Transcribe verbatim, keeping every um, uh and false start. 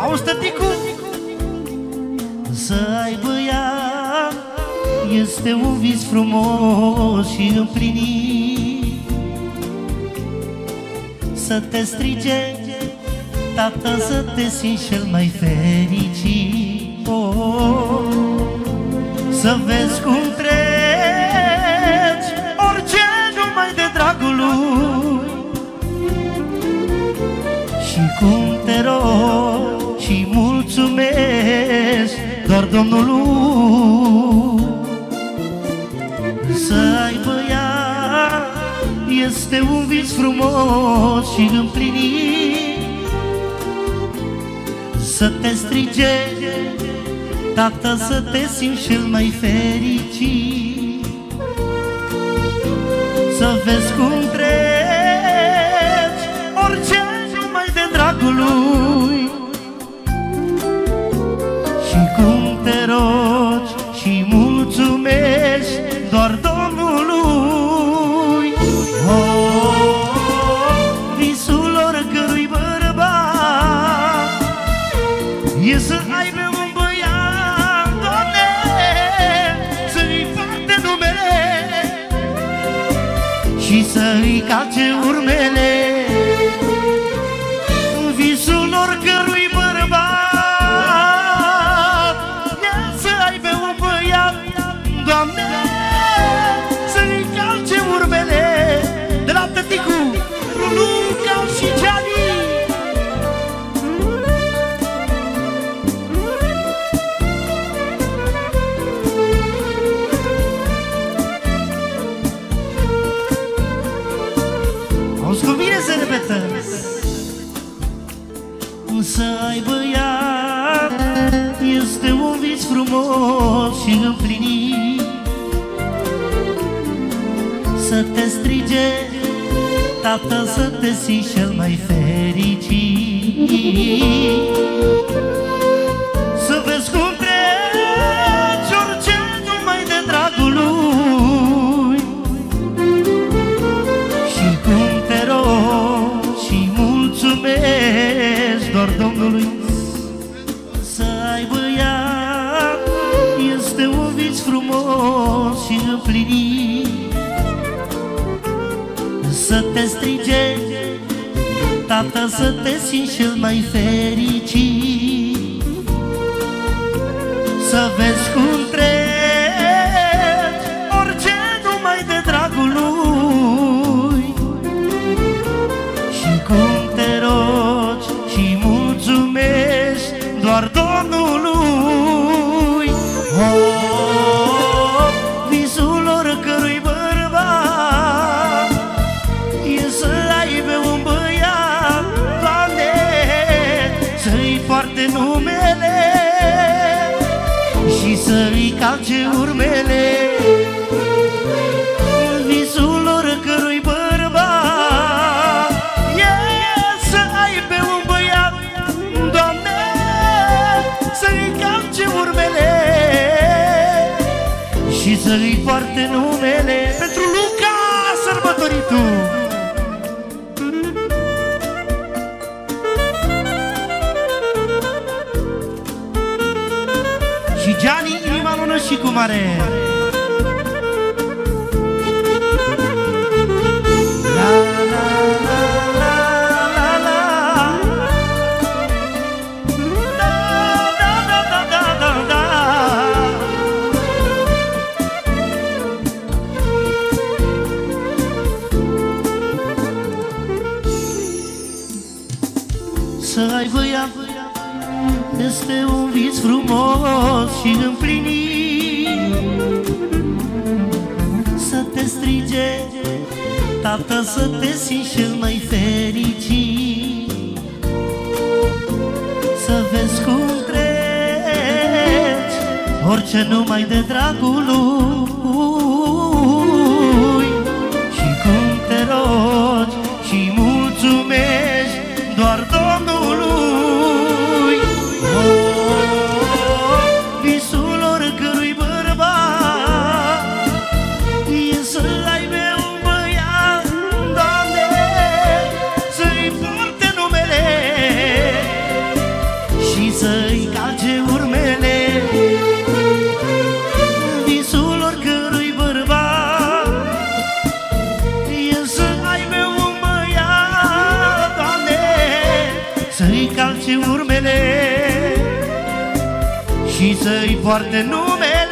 Auzi, tăticu, să aibă ea este un vis frumos și împlinit. Să te strige tată, să te simți cel mai fericit. Oh, să vezi cum treci orice numai de dragul lui. Și cum te rog și mulțumesc doar Domnului. Să aibă ea este un vis frumos și împlinit. Să te strige tată, să te simți cel mai fericit. Să vezi cum treci orice numai de dragul lui. Și cum te rogi și mulțumești doar Domnului. Oh, visul oricărui bărbat e să aibă un băiat, Doamne, să-i poarte numele și să-i calce urmele. Visul oricărui bărbat e să aibă un băiat, Doamne, să-i calce urmele. De la tăticu, Luca și Gianni. Auzi cum bine se repetă. Să aibă ea este un vis frumos și împlinit. Să te strige tată, să te simți cel mai fericit. Să vezi cum treci orice numai de dragul lui. Și cum te rog și mulțumesc doar Domnului. Să aibă ea este un vis frumos și împlinit. Să te strige tată, să te simți cel mai fericit. Să vezi cum treci orice numai de dragul lui. Și cum te rogi și mulțumești doar Domnului. Oh, visul oricărui bărbat e să aibă un băiat, Doamne, să-i poarte numele și să-i calce urmele. Visul oricărui bărbat e să aibă un băiat, Doamne, să-i calce urmele și să-i poarte numele. Pentru Luca, sărbătoritul. Și Gianni, inima lună și cu mare. La la la la la la. Da da da da da da da. Să aibă ea este un vis frumos și împlinit. Să te strige tată, să te simți cel mai fericit. Să vezi cum treci orice numai de dragul lui. Și cum te rogi și mulțumești doar Domnului. Oh, visul oricărui bărbat e să aibă un băiat, Doamne, să-i poarte numele și urmele și să-i poarte numele.